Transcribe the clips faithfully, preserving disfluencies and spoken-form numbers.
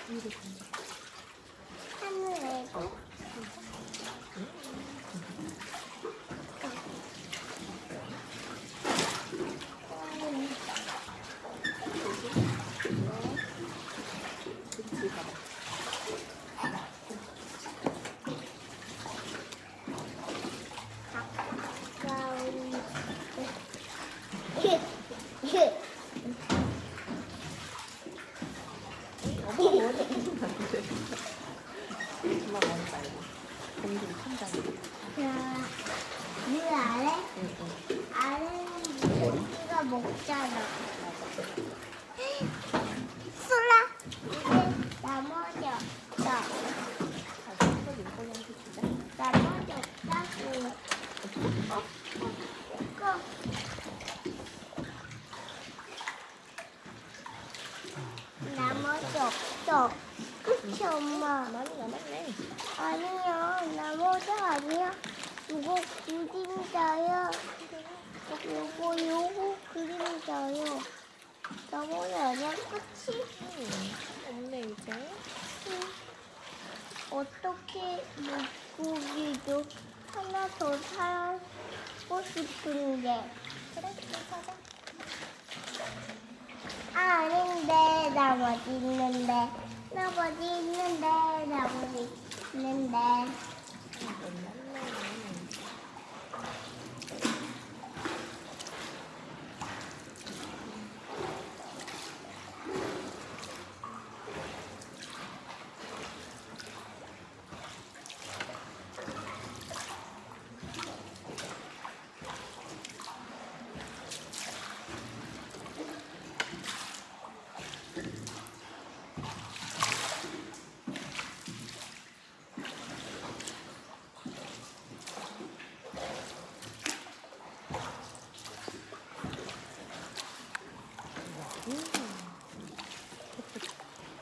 하늘에도. 엄마 먼저 무슨 말인데? 엄마 먼저 알고. 공기를 찬다는. 자, 물 아래? 응, 응. 아래는 우리가 먹잖아. 솔라, 이제 넘어졌다. 넘어졌다고. 이거. 넘어졌어. 그치, 엄마? 많이 남았네. 아니야, 나머지 아니야. 이거 그림자야. 요거, 요거 그림자요. 나머지 아니야, 그치? 응. 없네, 이제. 응. 어떻게 물고기도 하나 더 사고 싶은데. 그래, 그럼 사자. 아, 아닌데, 나머지 있는데. 나머지 있는데, 나머지 있는데. 몰랐네.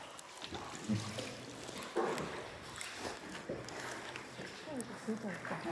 진짜 예뻐.